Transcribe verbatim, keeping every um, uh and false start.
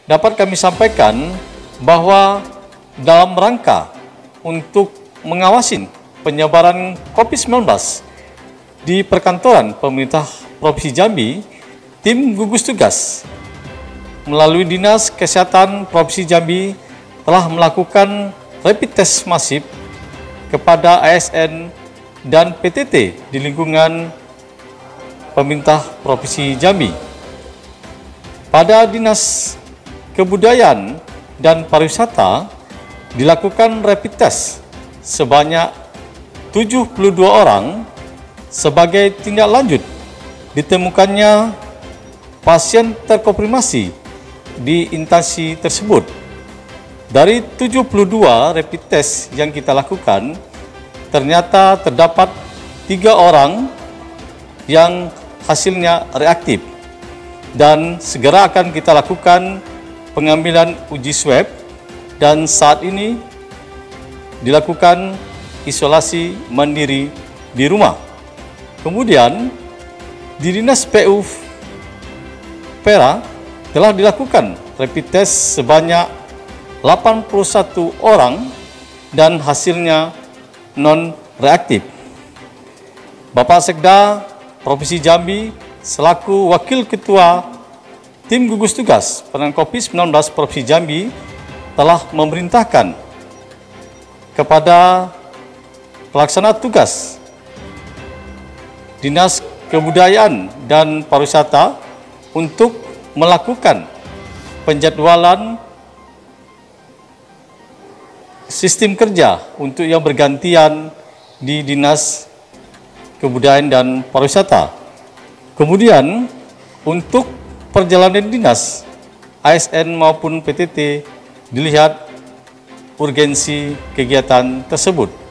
dapat kami sampaikan bahwa dalam rangka untuk mengawasi penyebaran COVID sembilan belas di perkantoran pemerintah Provinsi Jambi, tim gugus tugas melalui Dinas Kesehatan Provinsi Jambi telah melakukan rapid test masif kepada A S N dan P T T di lingkungan pemerintah Provinsi Jambi. Pada Dinas Kebudayaan dan Pariwisata dilakukan rapid test sebanyak tujuh puluh dua orang sebagai tindak lanjut ditemukannya pasien terkonfirmasi di instansi tersebut. Dari tujuh puluh dua rapid test yang kita lakukan, ternyata terdapat tiga orang yang hasilnya reaktif dan segera akan kita lakukan pengambilan uji swab dan saat ini dilakukan isolasi mandiri di rumah. Kemudian di Dinas P U Perak telah dilakukan rapid test sebanyak delapan puluh satu orang dan hasilnya non-reaktif. Bapak Sekda Provinsi Jambi selaku Wakil Ketua Tim Gugus Tugas Penanganan COVID sembilan belas Provinsi Jambi telah memerintahkan kepada pelaksana tugas Dinas Kebudayaan dan Pariwisata untuk melakukan penjadwalan sistem kerja untuk yang bergantian di Dinas Kebudayaan dan Pariwisata. Kemudian untuk perjalanan dinas, A S N maupun P T T dilihat urgensi kegiatan tersebut.